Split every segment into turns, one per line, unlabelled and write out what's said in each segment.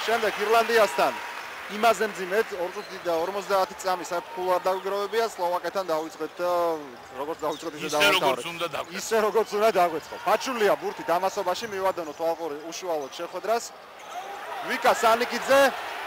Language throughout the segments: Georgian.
შემდეგ ირლანდიასთან იმაზე მძიმედ 2 წუთი და 50 წამი საფრთხო არ დაგვიგროვებია სლოვაკეთთან დავიწყეთ და როგორც დავიწყეთ ისე როგორც უნდა დაგვეწყო. ფაჩულია ბურთი დამასობაში მივადანო თვალყური უშუალოდ შეხვედრას. ვიკა სანიკიძე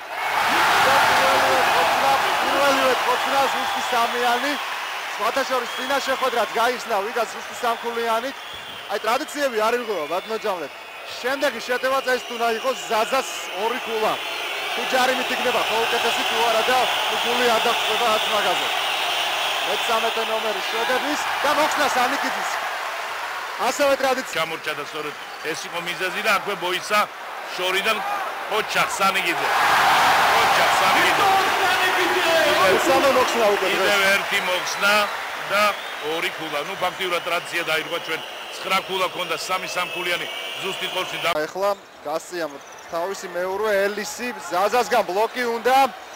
პირველივე ყოფნა ზუსტი სამიანი სხვათა შორის წინა შეხვედრაც გაიხსნა ვიკას ზუსტი სამქულიანით. აი ტრადიციები არ ირღვევა ბატონოჯამლეთ. შემდეგი შეტევა წეს თუ უნდა იყოს ზაზას 2 ქულა. თუ ჯარიმით იქნება საუკეთესი თუ არა და გული არ დაგხვდება ათ მაგაზე. 13 ნომერი შედების და მოხსნა სანიკიძის. ასევე ტრადიცია
გამორჩა და სწორედ ეს იყო მიზეზი და აქვე ბოისა შორიდან ოჩახ სანიკიძე. ოჩახ სანიკიძე.
სამე მოხსნა უკვე.
კიდევ ერთი მოხსნა და 2 ქულა. ნუ ფაქტიურად ტრადიცია დაირღვა ჩვენ 9 ქულა ქონდა 3 სამქულიანი ზუსტი ყორში და
ეხლა გასიამ თავისი მეურვე ელისი ზაზასგან ბლოკი უნდა.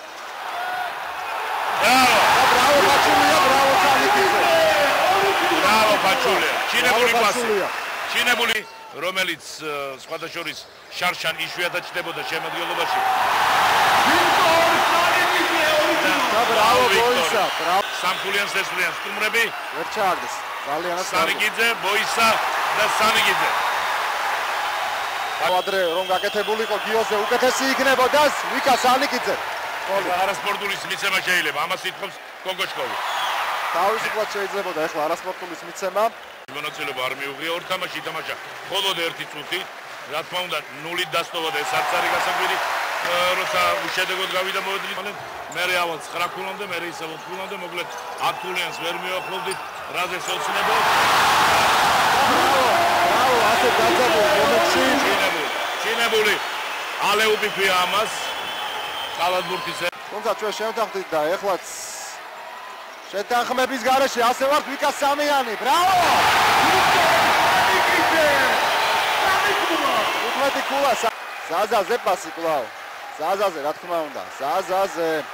ბრავო პაჩულია, ბრავო სანიკიძე.
ბრავო პაჩულია. ჩინებული პასი. ჩინებული რომელიც სხვათა შორის შარშან იშვიათად ჩნდებოდა შემადგენლობაში.
ბრავო ბოისა, ბრავო
სამქულიანს ესვრიან სტუმრები.
ვერ ჩააგდეს. ძალიანაც
სანიკიძე, ბოისა და სანიკიძე.
ადრე რომ გაკეთებულიყო გიოზე უკეთესი იქნებოდა ვიკა სანიკიძე.
არასპორტულის მიცემა შეიძლება, ამას ითხოვს კოგოჩკოვი.
თავისუფლად შეიძლებოდა ეხლა არასპორტულის მიცემა.
მონაწილეობა არ მიუღია, ორ თამაში ითამაშა მხოლოდ 1 წუთი. რა თქმა უნდა, 0-ით დასტოვა და ეს არც არის გასაკვირი. როცა უშედეგოდ გავიდა მოედნიდან, მერე ავალ 9 ქულამდე, მერე ისევ 4 ქულამდე, მოკლედ 10 ქულიანს ვერ მივახლოვდით, რაზეც ოცნებო.
ბრავო, ასე დაძაბულ მომენტში
ჩინებული ალეუპი ქვია ამას. კალათბურთის
თუმცა ჩვენ შევთანხმდით და ეხლაც შეთანხმების გარეშე ასე ვართ ვიკა სამიანი. ბრავო! 15 ქულა. ზაზაზე პასი კვლავ. ზაზაზე რა თქმა უნდა. ზაზაზე.